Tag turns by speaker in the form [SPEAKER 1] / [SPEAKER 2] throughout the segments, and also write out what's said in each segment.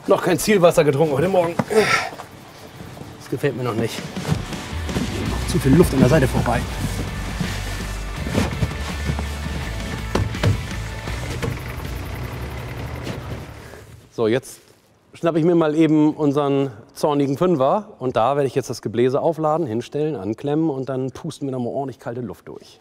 [SPEAKER 1] Noch kein Zielwasser getrunken heute Morgen. Das gefällt mir noch nicht. Zu viel Luft an der Seite vorbei. So, jetzt schnappe ich mir mal eben unseren zornigen Fünfer und da werde ich jetzt das Gebläse aufladen, hinstellen, anklemmen und dann pusten wir noch mal ordentlich kalte Luft durch.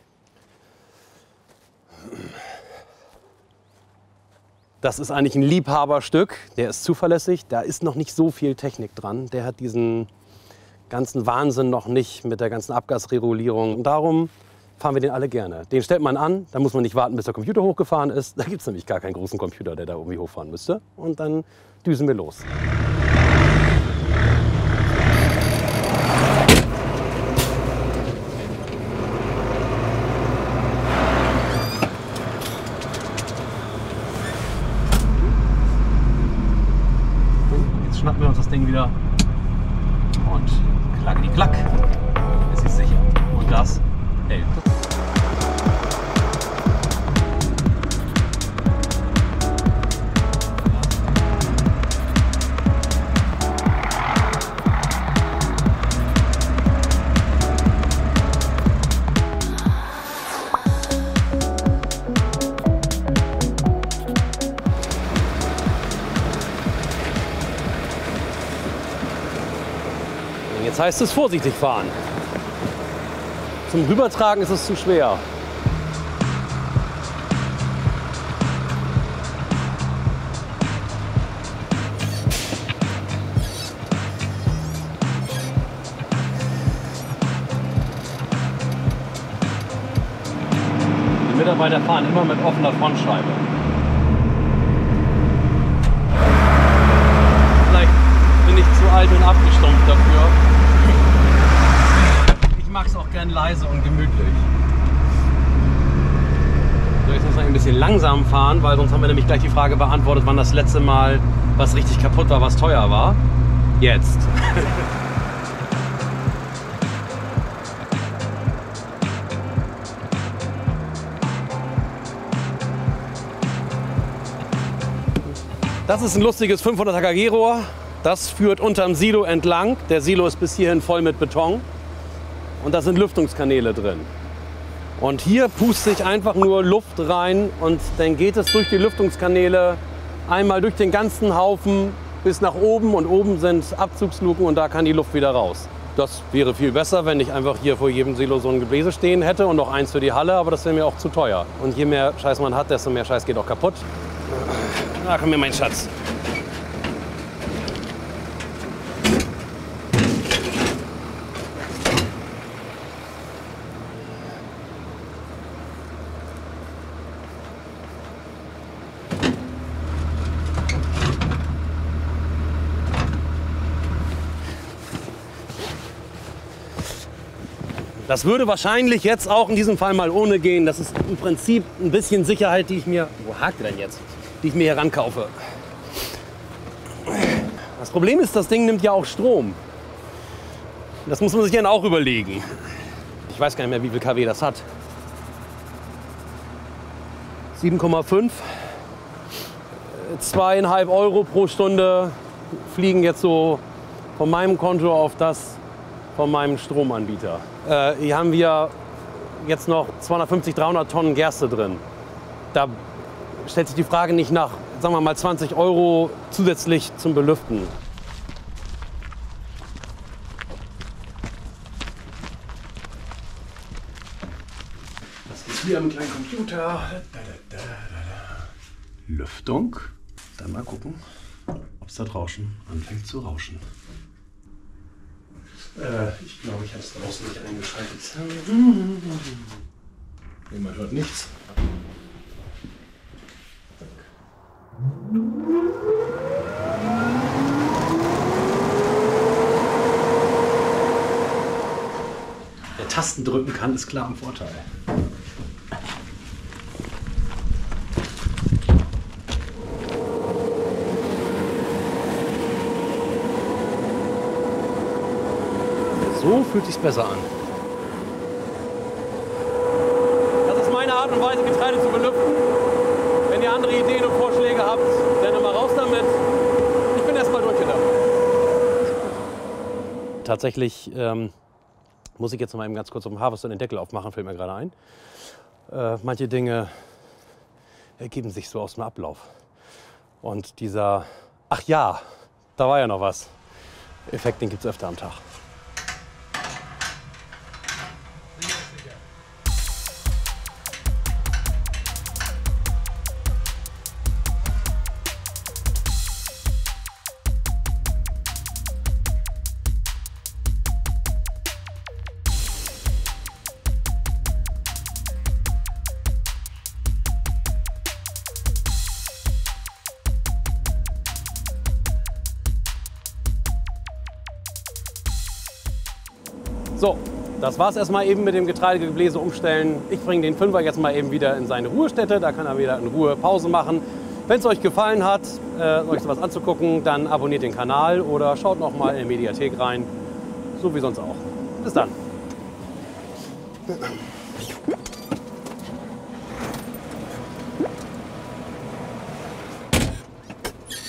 [SPEAKER 1] Das ist eigentlich ein Liebhaberstück, der ist zuverlässig, da ist noch nicht so viel Technik dran. Der hat diesen ganzen Wahnsinn noch nicht mit der ganzen Abgasregulierung. Und darum fahren wir den alle gerne. Den stellt man an, da muss man nicht warten, bis der Computer hochgefahren ist. Da gibt es nämlich gar keinen großen Computer, der da irgendwie hochfahren müsste. Und dann düsen wir los. Jetzt schnappen wir uns das Ding wieder und klack die klack. Es ist sicher. Und das hält. Jetzt heißt es vorsichtig fahren. Zum Rübertragen ist es zu schwer. Die Mitarbeiter fahren immer mit offener Frontscheibe. Vielleicht bin ich zu alt und abgestumpft dafür. Ich mag es auch gern leise und gemütlich. So, jetzt muss man ein bisschen langsam fahren, weil sonst haben wir nämlich gleich die Frage beantwortet, wann das letzte Mal was richtig kaputt war, was teuer war. Jetzt. Das ist ein lustiges 500er KG-Rohr. Das führt unterm Silo entlang. Der Silo ist bis hierhin voll mit Beton. Und da sind Lüftungskanäle drin. Und hier pustet sich einfach nur Luft rein und dann geht es durch die Lüftungskanäle einmal durch den ganzen Haufen bis nach oben und oben sind Abzugsluken und da kann die Luft wieder raus. Das wäre viel besser, wenn ich einfach hier vor jedem Silo so ein Gebläse stehen hätte und noch eins für die Halle, aber das wäre mir auch zu teuer. Und je mehr Scheiß man hat, desto mehr Scheiß geht auch kaputt. Da komm mir mein Schatz. Das würde wahrscheinlich jetzt auch in diesem Fall mal ohne gehen. Das ist im Prinzip ein bisschen Sicherheit, die ich mir... Wo hakt denn jetzt? Die ich mir hier rankaufe. Das Problem ist, das Ding nimmt ja auch Strom. Das muss man sich dann auch überlegen. Ich weiß gar nicht mehr, wie viel kW das hat. 7,5. 2,5 Euro pro Stunde fliegen jetzt so von meinem Konto auf das von meinem Stromanbieter. Hier haben wir jetzt noch 250, 300 Tonnen Gerste drin. Da stellt sich die Frage nicht nach, sagen wir mal, 20 Euro zusätzlich zum Belüften. Das ist hier am kleinen Computer. Lüftung. Dann mal gucken, ob es das Rauschen anfängt zu rauschen. Ich glaube, ich habe es draußen nicht eingeschaltet. Man hört nichts. Wer Tasten drücken kann, ist klar ein Vorteil. So fühlt sich's besser an. Das ist meine Art und Weise, Getreide zu belüften. Wenn ihr andere Ideen und Vorschläge habt, dann immer raus damit. Ich bin tatsächlich muss ich jetzt noch mal eben ganz kurz auf dem Harvester den Deckel aufmachen, fällt mir gerade ein. Manche Dinge ergeben sich so aus dem Ablauf. Und dieser, ach ja, da war ja noch was, Effekt, den gibt es öfter am Tag. So, das war's erstmal eben mit dem Getreidegebläse umstellen. Ich bringe den Fünfer jetzt mal eben wieder in seine Ruhestätte. Da kann er wieder in Ruhe Pause machen. Wenn es euch gefallen hat, euch sowas anzugucken, dann abonniert den Kanal oder schaut noch mal in die Mediathek rein. So wie sonst auch. Bis dann.